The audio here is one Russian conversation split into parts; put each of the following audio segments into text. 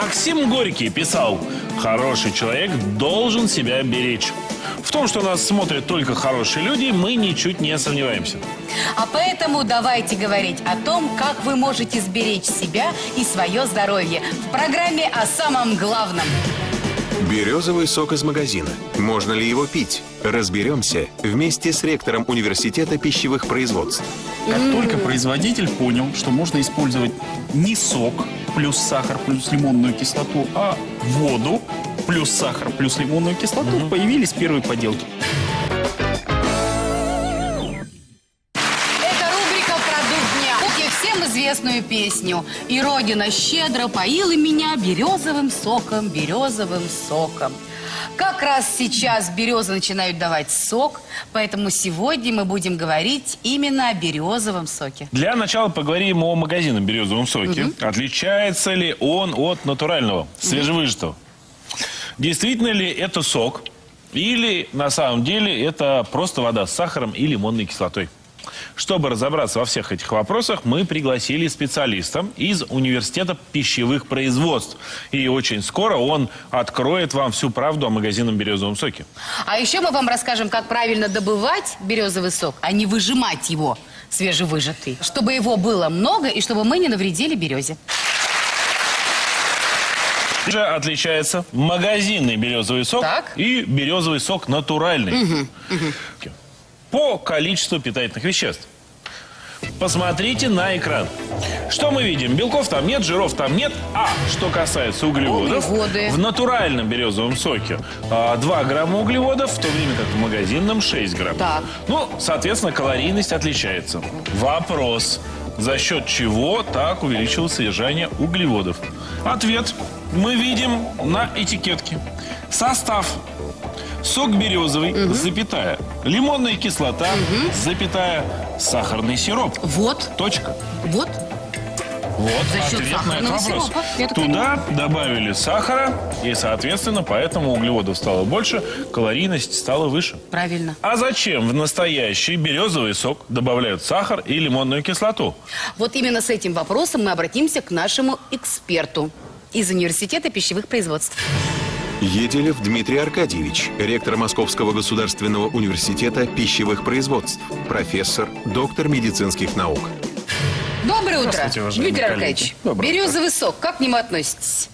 Максим Горький писал: «Хороший человек должен себя беречь». В том, что нас смотрят только хорошие люди, мы ничуть не сомневаемся. А поэтому давайте говорить о том, как вы можете сберечь себя и свое здоровье в программе о самом главном. Березовый сок из магазина. Можно ли его пить? Разберемся вместе с ректором университета пищевых производств. Как только производитель понял, что можно использовать не сок плюс сахар плюс лимонную кислоту, а воду плюс сахар плюс лимонную кислоту, появились первые поделки. Всем известную песню. И Родина щедро поила меня березовым соком, березовым соком. Как раз сейчас березы начинают давать сок, поэтому сегодня мы будем говорить именно о березовом соке. Для начала поговорим о магазинном березовом соке. Отличается ли он от натурального, свежевыжатого? Действительно ли это сок? Или на самом деле это просто вода с сахаром и лимонной кислотой? Чтобы разобраться во всех этих вопросах, мы пригласили специалиста из университета пищевых производств. И очень скоро он откроет вам всю правду о магазинном березовом соке. А еще мы вам расскажем, как правильно добывать березовый сок, а не выжимать его свежевыжатый. Чтобы его было много и чтобы мы не навредили березе. Же отличается магазинный березовый сок и березовый сок натуральный. По количеству питательных веществ. Посмотрите на экран. Что мы видим? Белков там нет, жиров там нет. А что касается углеводов, в натуральном березовом соке 2 грамма углеводов, в то время как в магазинном 6 грамм. Ну, соответственно, калорийность отличается. Вопрос: за счет чего так увеличилось содержание углеводов? Ответ мы видим на этикетке. Состав: сок березовый, запятая, лимонная кислота, запятая, сахарный сироп. Вот. Точка. Вот. Вот За счет ответ на этот вопрос. Сиропа, туда добавили сахара, и, соответственно, поэтому углеводов стало больше, калорийность стала выше. Правильно. А зачем в настоящий березовый сок добавляют сахар и лимонную кислоту? Вот именно с этим вопросом мы обратимся к нашему эксперту из университета пищевых производств. Еделев Дмитрий Аркадьевич, ректор Московского государственного университета пищевых производств, профессор, доктор медицинских наук. Доброе утро, Дмитрий Аркадьевич. Березовый сок, как к нему относитесь?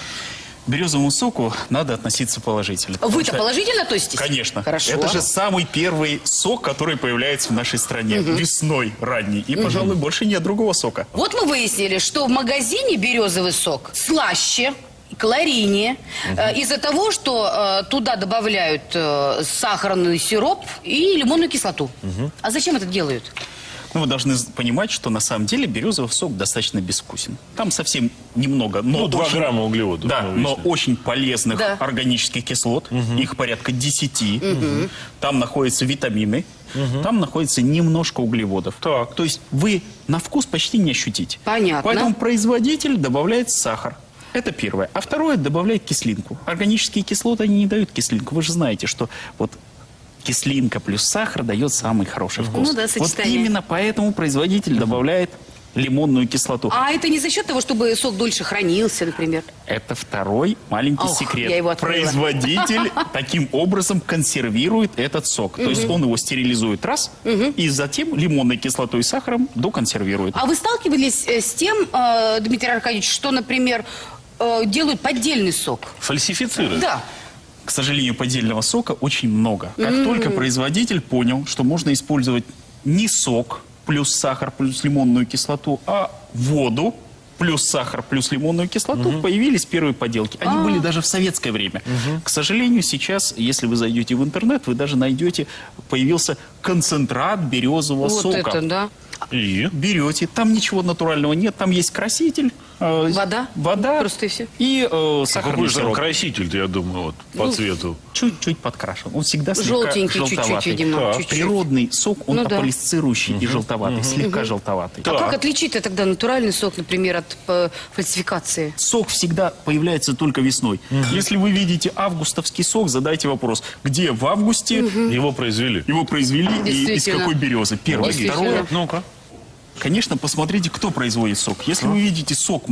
К березовому соку надо относиться положительно. Вы-то положительно относитесь? Конечно. Хорошо. Это же самый первый сок, который появляется в нашей стране. Весной ранней. И, пожалуй, больше нет другого сока. Вот мы выяснили, что в магазине березовый сок слаще, калорийнее, из-за того, что туда добавляют сахарный сироп и лимонную кислоту. А зачем это делают? Ну, вы должны понимать, что на самом деле березовый сок достаточно безвкусен. Там совсем немного, но 2 грамма углеводов. Да, но очень полезных органических кислот. Их порядка 10. Там находятся витамины. Там находится немножко углеводов. То есть вы на вкус почти не ощутите. Понятно. Поэтому производитель добавляет сахар. Это первое. А второе, добавляет кислинку. Органические кислоты, они не дают кислинку. Вы же знаете, что вот кислинка плюс сахар дает самый хороший вкус. Ну да, сочетание. Вот именно поэтому производитель добавляет лимонную кислоту. А это не за счет того, чтобы сок дольше хранился, например? Это второй маленький секрет. Я его открыла. Производитель таким образом консервирует этот сок. То есть он его стерилизует раз, и затем лимонной кислотой и сахаром доконсервирует. А вы сталкивались с тем, Дмитрий Аркадьевич, что, например, делают поддельный сок? Фальсифицируют? Да. К сожалению, поддельного сока очень много. Как только производитель понял, что можно использовать не сок плюс сахар плюс лимонную кислоту, а воду плюс сахар плюс лимонную кислоту, появились первые поделки. Они были даже в советское время. К сожалению, сейчас, если вы зайдете в интернет, вы даже найдете, появился концентрат березового сока. Вот это, да. И? Берете, там ничего натурального нет, там есть краситель. Вода? Вода. Просто и все. И сахарный Какой же там сироп. краситель-то, я думаю, вот, по цвету? Чуть-чуть подкрашен. Он всегда слегка Желтенький чуть-чуть, желтоватый. видимо. Чуть-чуть. Природный сок, он Ну да. аполисцирующий и желтоватый, слегка желтоватый. А как отличить тогда натуральный сок, например, от фальсификации? Сок всегда появляется только весной. Если вы видите августовский сок, задайте вопрос, где в августе Его произвели. его произвели и из Действительно. какой березы. Первое. Действительно. Второе. Ну-ка. Конечно, посмотрите, кто производит сок. Если вы видите сок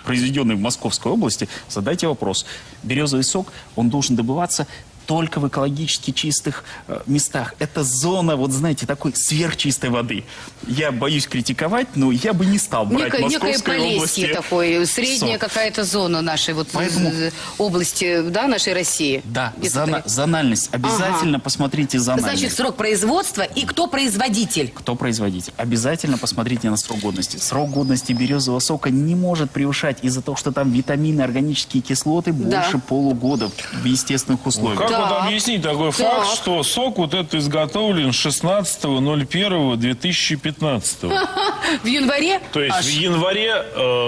произведенный в Московской области, задайте вопрос. Березовый сок, он должен добываться только в экологически чистых местах. Это зона, вот знаете, такой сверхчистой воды. Я боюсь критиковать, но я бы не стал брать в Московской некое области Полесье такое, средняя какая-то зона нашей вот области, да, нашей России. Да, зональность. Обязательно посмотрите зональность. Значит, срок производства и кто производитель. Кто производитель? Обязательно посмотрите на срок годности. Срок годности березового сока не может превышать из-за того, что там витамины, органические кислоты больше полугода в естественных условиях. Как вот объяснить такой факт, что сок вот этот изготовлен 16.01.2015? В январе? То есть в январе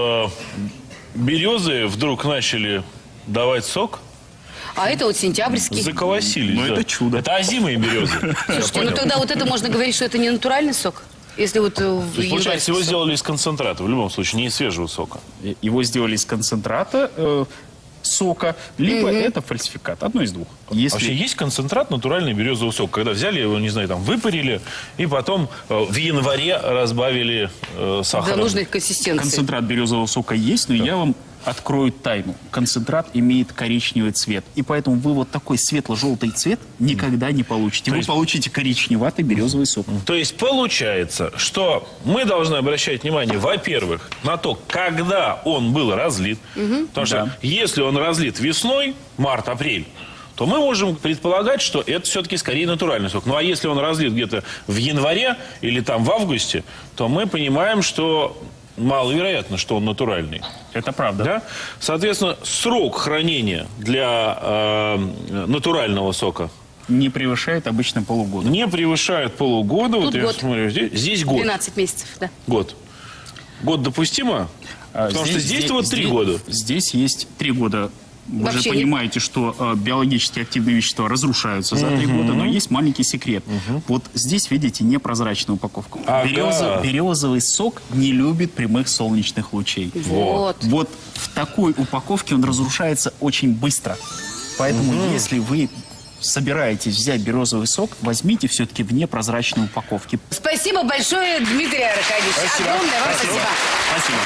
березы вдруг начали давать сок? А это вот сентябрьский. Заколосились. Ну, это чудо. Это озимые березы. Слушайте, ну тогда вот это можно говорить, что это не натуральный сок? Если вот То есть, получается, его сделали из концентрата, в любом случае, не из свежего сока. Его сделали из концентрата сока, либо это фальсификат. Одно из двух. Вообще есть концентрат натуральный березовый сок, когда взяли его, не знаю, там выпарили, и потом в январе разбавили сахаром. до нужной консистенции. Концентрат березового сока есть, но я вам открою тайну. Концентрат имеет коричневый цвет. И поэтому вы вот такой светло-желтый цвет никогда не получите. Вы получите коричневатый березовый сок. То есть получается, что мы должны обращать внимание, во-первых, на то, когда он был разлит. Потому что если он разлит весной, март-апрель, то мы можем предполагать, что это все-таки скорее натуральный сок. Ну а если он разлит где-то в январе или там в августе, то мы понимаем, что маловероятно, что он натуральный. Это правда. Да? Соответственно, срок хранения для натурального сока не превышает обычно полугода. не превышает полугода. Тут вот я год. смотрю, здесь год. 12 месяцев, да. Год. Год допустимо? Потому что здесь вот 3 года. Здесь есть 3 года. Вы Вообще же понимаете, что биологически активные вещества разрушаются за 3 года, но есть маленький секрет. Вот здесь, видите, непрозрачная упаковка. Березовый сок не любит прямых солнечных лучей. Вот. Вот в такой упаковке он разрушается очень быстро. Поэтому, если вы собираетесь взять березовый сок, возьмите все-таки в непрозрачной упаковке. Спасибо большое, Дмитрий Аркадьевич. Спасибо. Огромное вам спасибо. Спасибо.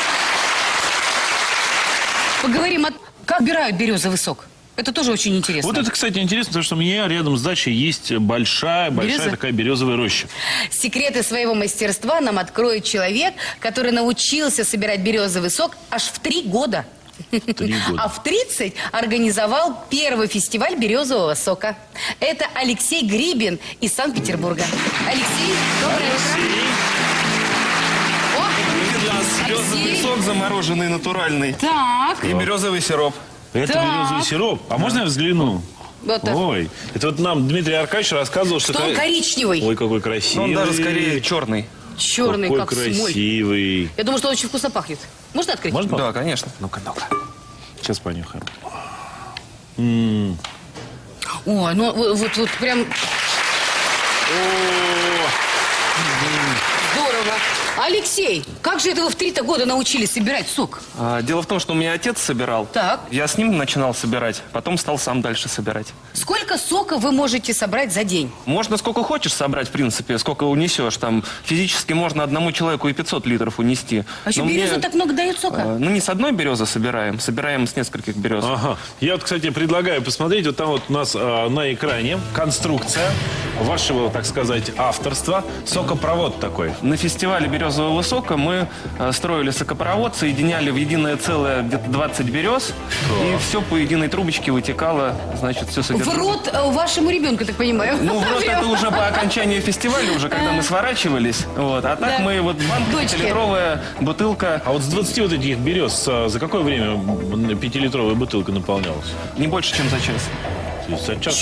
Поговорим о... Как убирают березовый сок? Это тоже очень интересно. Вот это, кстати, интересно, потому что у меня рядом с дачей есть большая такая березовая роща. Секреты своего мастерства нам откроет человек, который научился собирать березовый сок аж в 3 года. 3 года. А в 30 организовал первый фестиваль березового сока. Это Алексей Грибин из Санкт-Петербурга. Алексей, доброе утро. Березовый сок замороженный, натуральный. Так. И березовый сироп. Это Так. березовый сироп. А можно я взгляну? Вот так. Ой, это вот нам Дмитрий Аркадьевич рассказывал, что... Что он коричневый. Ой, какой Но красивый. он даже скорее черный. Черный, какой как смоль. красивый. Я думаю, что он очень вкусно пахнет. Можно открыть? Можно? Да, конечно. Ну-ка, ну-ка. Сейчас понюхаем. Ой, ну вот прям здорово. Алексей, как же это вы в 3 года научились собирать сок? Дело в том, что у меня отец собирал. Так. Я с ним начинал собирать, потом стал сам дальше собирать. Сколько сока вы можете собрать за день? Можно сколько хочешь собрать, в принципе, сколько унесешь. Там физически можно одному человеку и 500 литров унести. А что, Но береза мне, так много дает сока? Ну, не с одной березы собираем с нескольких берез. Ага. Я вот, кстати, предлагаю посмотреть. Вот там вот у нас на экране конструкция вашего, так сказать, авторства. Сокопровод такой. На фестивале березового сока мы строили сокопровод, соединяли в единое целое где-то 20 берез, и все по единой трубочке вытекало, значит, все В содержимое. рот вашему ребенку, так понимаю. Ну, в рот это уже по окончании фестиваля, уже когда мы сворачивались. Вот. А так Да. мы вот банка, Дочки. 5-литровая бутылка, А вот с 20 вот этих берез за какое время 5-литровая бутылка наполнялась? не больше, чем за час. То есть за час?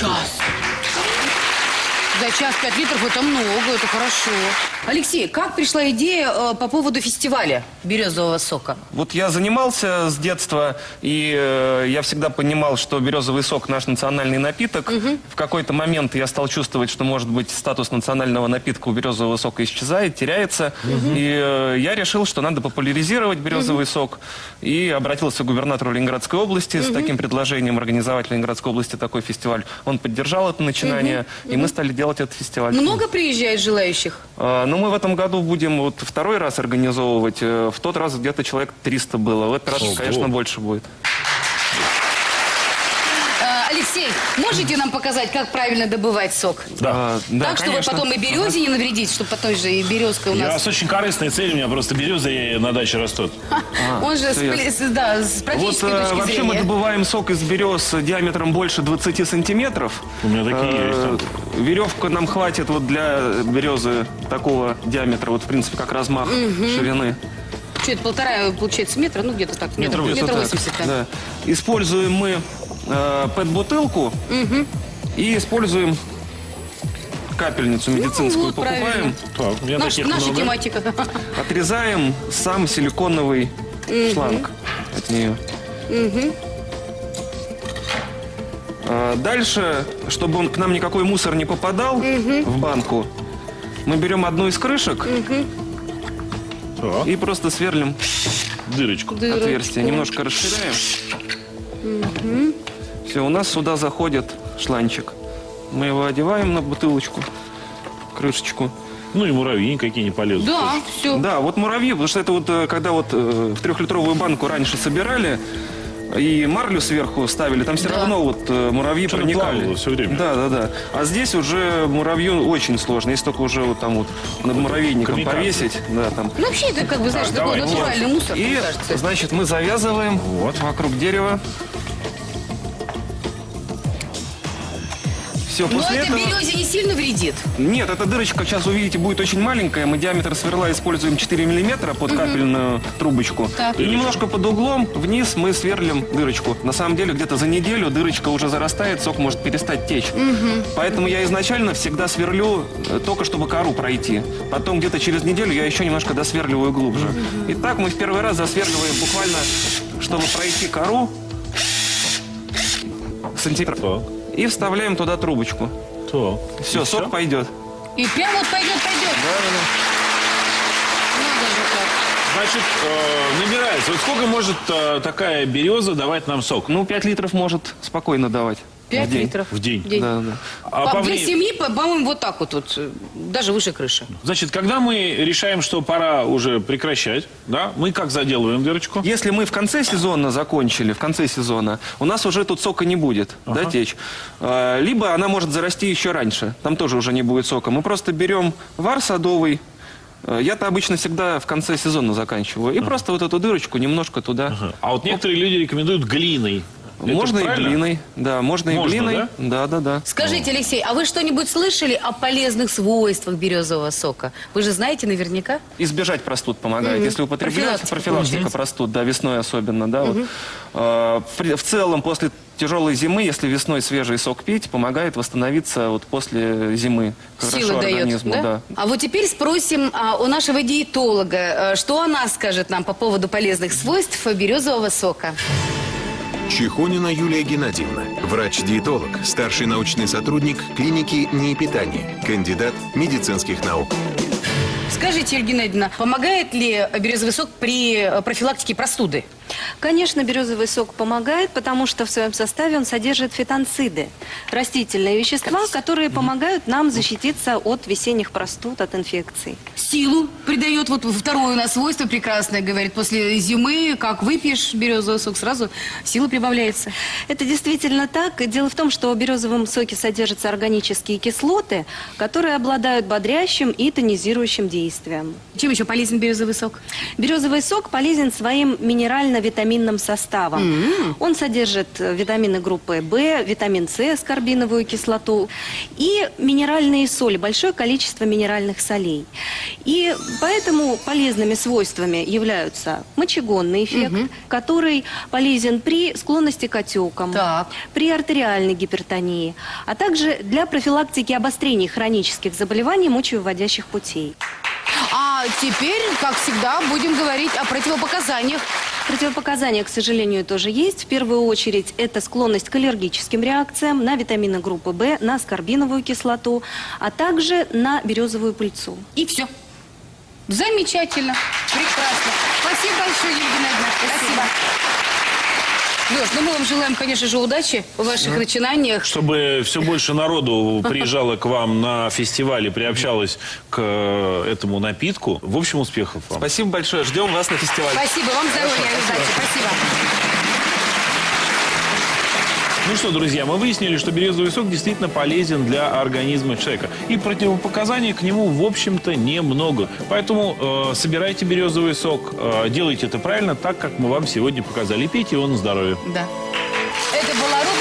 За час 5 литров это много, это хорошо. Алексей, как пришла идея по поводу фестиваля березового сока? Вот я занимался с детства, и я всегда понимал, что березовый сок наш национальный напиток. В какой-то момент я стал чувствовать, что, может быть, статус национального напитка у березового сока исчезает, теряется. И я решил, что надо популяризировать березовый сок. И обратился к губернатору Ленинградской области с таким предложением организовать в Ленинградской области такой фестиваль. Он поддержал это начинание, и мы стали делать сделать этот фестиваль. Много приезжает желающих? Ну, мы в этом году будем вот второй раз организовывать. В тот раз где-то человек 300 было. В этот раз, конечно, больше будет. Алексей, можете нам показать, как правильно добывать сок? Да. Так, чтобы конечно. потом и березе не навредить, чтобы потом же и березка у Я нас... с очень корыстной целью, у меня просто березы на даче растут. Он же с Вот практической точки вообще мы зрения. добываем сок из берез диаметром больше 20 сантиметров. У меня такие есть там. Веревка нам хватит вот для березы такого диаметра, вот в принципе как размах ширины. Что это, 1,5, получается, метра? Ну, где-то так, метр Где-то так, 80, да. да. Используем мы пэт-бутылку и используем капельницу медицинскую, вот покупаем, Так, у меня таких Наша много. тематика. отрезаем сам силиконовый шланг от нее. Дальше, чтобы он к нам никакой мусор не попадал в банку, мы берем одну из крышек Так, и просто сверлим дырочку. отверстие, немножко расширяем. Все, у нас сюда заходит шланчик. Мы его одеваем на бутылочку, крышечку. Ну и муравьи какие не полезут. Да, все. Да, вот муравьи, потому что это вот, когда вот в 3-литровую банку раньше собирали и марлю сверху ставили, там все равно вот муравьи Что-то проникали. плавало всё время. Да. А здесь уже муравью очень сложно, если только уже вот там вот над муравейником Камикадзе. повесить. Да, там. Ну, вообще, это, как бы, знаешь, такой давайте. натуральный мусор, И, мне кажется. значит, мы завязываем вокруг дерева. Все, Но после это этого... березе не сильно вредит. Нет, эта дырочка, сейчас увидите, будет очень маленькая. Мы диаметр сверла используем 4 миллиметра под капельную трубочку. Так. И немножко под углом вниз мы сверлим дырочку. На самом деле, где-то за неделю дырочка уже зарастает, сок может перестать течь. Поэтому я изначально всегда сверлю только, чтобы кору пройти. Потом где-то через неделю я еще немножко досверливаю глубже. И так мы в первый раз засверливаем буквально, чтобы пройти кору, сантиметр. Так, И вставляем туда трубочку. так. Все, сок пойдет. И прям вот пойдет. Надо же как. Значит, набирается. Вот сколько может такая береза давать нам сок? Ну, 5 литров может спокойно давать. 5 в день. литров. В день. Да. А по Для времени- семьи, по-моему, вот так вот, даже выше крыши. Значит, когда мы решаем, что пора уже прекращать, да, мы как заделываем дырочку? Если мы в конце сезона закончили, в конце сезона, у нас уже тут сока не будет, да, течь. Либо она может зарасти еще раньше, там тоже уже не будет сока. Мы просто берем вар садовый, я-то обычно всегда в конце сезона заканчиваю, и просто вот эту дырочку немножко туда. А вот некоторые люди рекомендуют глиной. Это Можно и правильно? глиной, да, можно и Можно, глиной. да? Да. Скажите, Алексей, а вы что-нибудь слышали о полезных свойствах березового сока? Вы же знаете наверняка? Избежать простуд помогает. Если употребляется профилактика простуд, да, весной особенно, да. Вот. В целом, после тяжелой зимы, если весной свежий сок пить, помогает восстановиться вот после зимы. Силы Хорошо дает, организму, да. А вот теперь спросим у нашего диетолога, что она скажет нам по поводу полезных свойств березового сока. Чехонина Юлия Геннадьевна, врач-диетолог, старший научный сотрудник клиники НИИ питания, кандидат медицинских наук. Скажите, Юлия Геннадьевна, помогает ли березовый сок при профилактике простуды? Конечно, березовый сок помогает, потому что в своем составе он содержит фитонциды, растительные вещества, которые помогают нам защититься от весенних простуд, от инфекций. Силу придает, вот второе у нас свойство прекрасное, говорит, после зимы, как выпьешь березовый сок, сразу сила прибавляется. Это действительно так. Дело в том, что в березовом соке содержатся органические кислоты, которые обладают бодрящим и тонизирующим действием. Чем еще полезен березовый сок? Березовый сок полезен своим минерально-витаминным составом. Он содержит витамины группы В, витамин С, аскорбиновую кислоту и минеральные соли, большое количество минеральных солей. И поэтому полезными свойствами являются мочегонный эффект, который полезен при склонности к отекам, Так. при артериальной гипертонии, а также для профилактики обострений хронических заболеваний мочевыводящих путей. А теперь, как всегда, будем говорить о противопоказаниях. Противопоказания, к сожалению, тоже есть. В первую очередь, это склонность к аллергическим реакциям на витамины группы В, на аскорбиновую кислоту, а также на березовую пыльцу. И все. Замечательно. Прекрасно. Спасибо большое, Юлия Геннадьевна. Спасибо. Леш, ну мы вам желаем, конечно же, удачи в ваших начинаниях. Чтобы все больше народу приезжало к вам на фестивале, приобщалось к этому напитку. В общем, успехов вам. Спасибо большое. Ждем вас на фестивале. Спасибо, вам здоровья, удачи, спасибо. Ну что, друзья, мы выяснили, что березовый сок действительно полезен для организма человека. И противопоказаний к нему, в общем-то, немного. Поэтому собирайте березовый сок, делайте это правильно, так, как мы вам сегодня показали. Пейте его на здоровье. Да. Это была рубрика